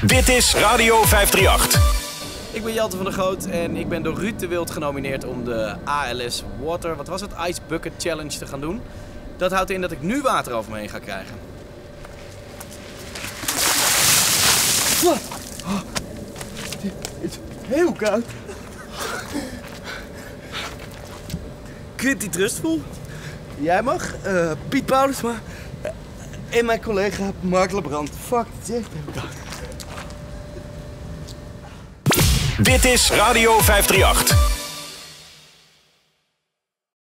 Dit is Radio 538. Ik ben Jelte van der Goot en ik ben door Ruud de Wild genomineerd om de ALS Water, wat was het, Ice Bucket Challenge te gaan doen. Dat houdt in dat ik nu water over me heen ga krijgen. Het is heel koud. Quinty Trustful. Jij mag, Piet Paulusma en mijn collega Mark Lebrand. Fuck, het is echt heel koud. Dit is Radio 538.